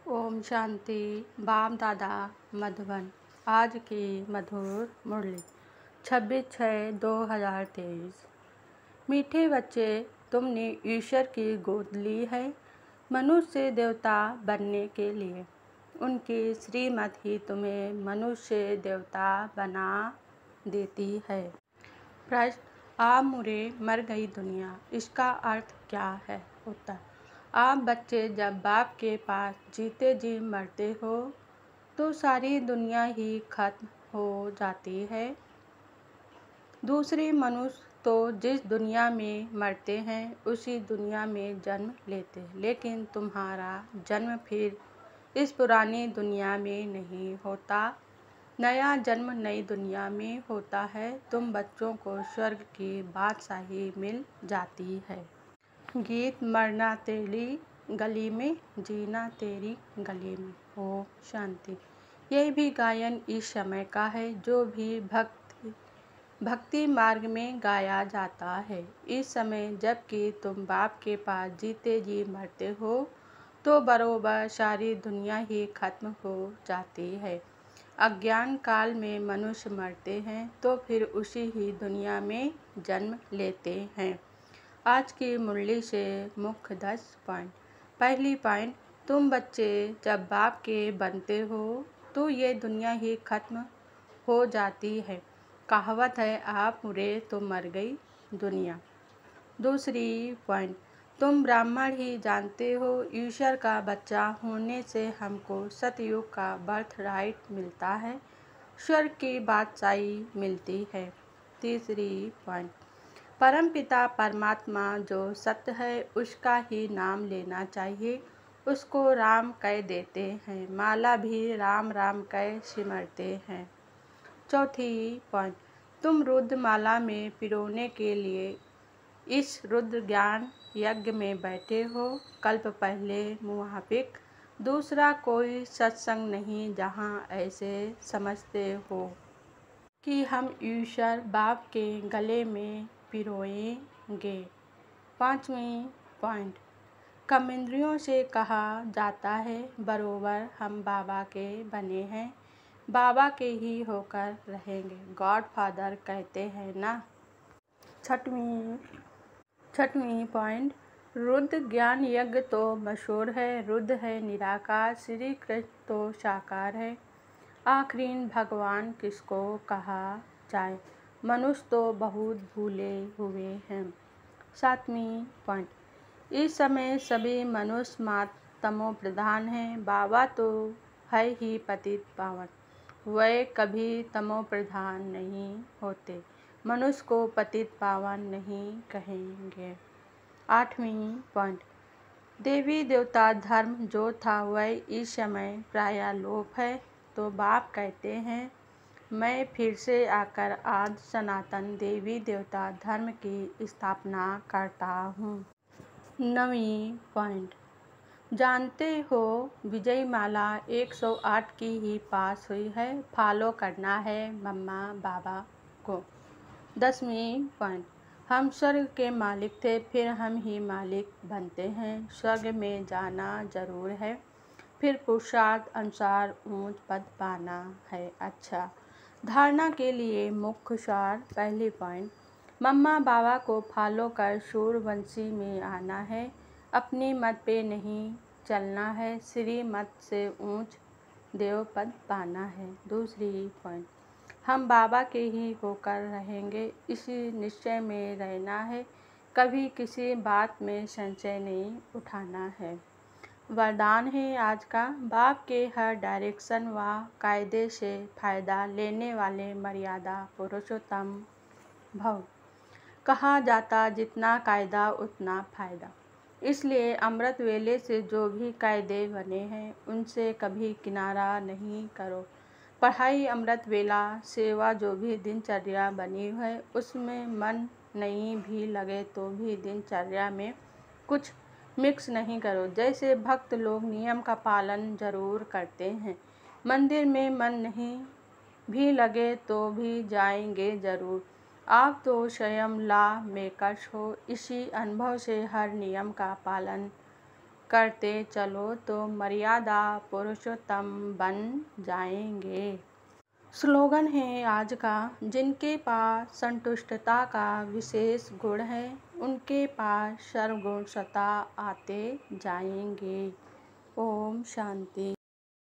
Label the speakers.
Speaker 1: ओम शांति। बाप दादा मधुबन। आज की मधुर मुरली 26/6/2023। मीठे बच्चे, तुमने ईश्वर की गोद ली है मनुष्य देवता बनने के लिए। उनकी श्रीमत ही तुम्हें मनुष्य देवता बना देती है। प्रश्न: आप मुरे मर गई दुनिया, इसका अर्थ क्या है? उत्तर: आप बच्चे जब बाप के पास जीते जी मरते हो तो सारी दुनिया ही खत्म हो जाती है। दूसरे मनुष्य तो जिस दुनिया में मरते हैं उसी दुनिया में जन्म लेते हैं, लेकिन तुम्हारा जन्म फिर इस पुरानी दुनिया में नहीं होता। नया जन्म नई दुनिया में होता है। तुम बच्चों को स्वर्ग की बादशाही मिल जाती है। गीत: मरना तेरी गली में, जीना तेरी गली में। ओम शांति। यह भी गायन इस समय का है जो भी भक्ति मार्ग में गाया जाता है। इस समय जबकि तुम बाप के पास जीते जी मरते हो तो बरोबर सारी दुनिया ही खत्म हो जाती है। अज्ञान काल में मनुष्य मरते हैं तो फिर उसी ही दुनिया में जन्म लेते हैं। आज की मुरली से मुख्य 10 पॉइंट। पहली पॉइंट: तुम बच्चे जब बाप के बनते हो तो ये दुनिया ही खत्म हो जाती है। कहावत है, आप मुरे तो मर गई दुनिया। दूसरी पॉइंट: तुम ब्राह्मण ही जानते हो ईश्वर का बच्चा होने से हमको सतयुग का बर्थ राइट मिलता है, स्वर्ग की बादशाही मिलती है। तीसरी पॉइंट: परमपिता परमात्मा जो सत्य है उसका ही नाम लेना चाहिए। उसको राम कह देते हैं, माला भी राम राम कह सिमरते हैं। चौथी पॉइंट: तुम रुद्र माला में पिरोने के लिए इस रुद्र ज्ञान यज्ञ में बैठे हो। कल्प पहले मुआफिक दूसरा कोई सत्संग नहीं जहाँ ऐसे समझते हो कि हम ईश्वर बाप के गले में पिरोएंगे। पांचवी पॉइंट: कर्मेंद्रियों से कहा जाता है बरोबर हम बाबा के बने हैं, बाबा के ही होकर रहेंगे। गॉड फादर कहते हैं ना। छठवीं पॉइंट: रुद्र ज्ञान यज्ञ तो मशहूर है। रुद्र है निराकार, श्री कृष्ण तो साकार है। आखिरीन भगवान किसको कहा जाए? मनुष्य तो बहुत भूले हुए हैं। सातवीं पॉइंट: इस समय सभी मनुष्य मात्र तमो प्रधान हैं। बाबा तो है ही पतित पावन, वे कभी तमो प्रधान नहीं होते, मनुष्य को पतित पावन नहीं कहेंगे। आठवीं पॉइंट: देवी देवता धर्म जो था वह इस समय प्रायः लोप है। तो बाप कहते हैं, मैं फिर से आकर आदि सनातन देवी देवता धर्म की स्थापना करता हूँ। नवीं पॉइंट: जानते हो विजय माला 108 की ही पास हुई है, फॉलो करना है मम्मा बाबा को। 10वीं पॉइंट: हम स्वर्ग के मालिक थे, फिर हम ही मालिक बनते हैं। स्वर्ग में जाना जरूर है, फिर पुरुषार्थ अनुसार ऊंच पद पाना है। अच्छा, धारणा के लिए मुख्य सार। पहली पॉइंट: मम्मा बाबा को फॉलो कर सूर्यवंशी में आना है, अपनी मत पे नहीं चलना है, श्री मत से ऊंच देव पद पाना है। दूसरी पॉइंट: हम बाबा के ही होकर रहेंगे, इसी निश्चय में रहना है, कभी किसी बात में संशय नहीं उठाना है। वरदान है आज का: बाप के हर डायरेक्शन व कायदे से फायदा लेने वाले मर्यादा पुरुषोत्तम भव। कहा जाता जितना कायदा उतना फायदा, इसलिए अमृत वेले से जो भी कायदे बने हैं उनसे कभी किनारा नहीं करो। पढ़ाई अमृत वेला, सेवा जो भी दिनचर्या बनी है उसमें मन नहीं भी लगे तो भी दिनचर्या में कुछ मिक्स नहीं करो। जैसे भक्त लोग नियम का पालन जरूर करते हैं, मंदिर में मन नहीं भी लगे तो भी जाएंगे जरूर। आप तो स्वयं लॉ मेकर्स हो, इसी अनुभव से हर नियम का पालन करते चलो तो मर्यादा पुरुषोत्तम बन जाएंगे। स्लोगन है आज का, जिनके पास संतुष्टता का विशेष गुण है उनके पास सर्वगुण सत्ता आते जाएंगे। ओम शांति।